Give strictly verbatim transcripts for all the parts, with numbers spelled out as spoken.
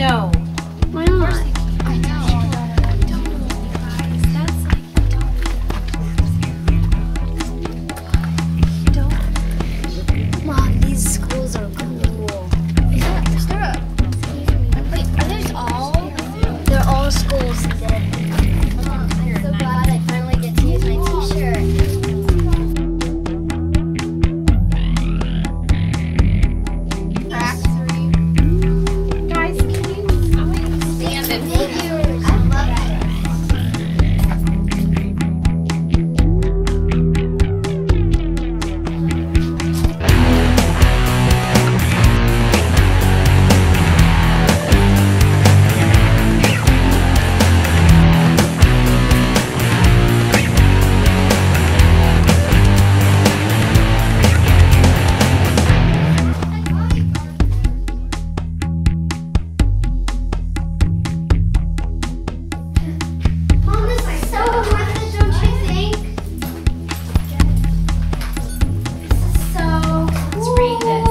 No. Why not? I know. Don't you guys. That's like don't. Mom, these schools are cool. Is there, is there a? Wait, are these all? They're all schools today. I'm so glad I finally get to use my t-shirt. Track three. Guys, can you stand and Thank you. I love it. Mom, this is so worth it, don't you think? This is so Let's read this.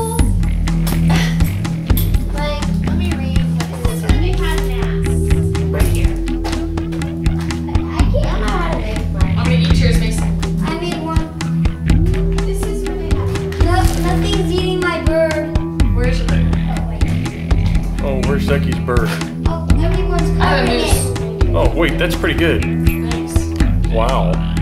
Like, Let me read. What is this? Where they had mass. Right here. I can't know how to make mine. I'm gonna eat yours, Mason. I made one. This is where they had. No, nothing's eating my bird. Where's your bird? Oh, wait. Oh, where's Zeki's bird? Oh, everyone's I have a covering moose. it. Oh, wait, that's pretty good. Nice. Wow.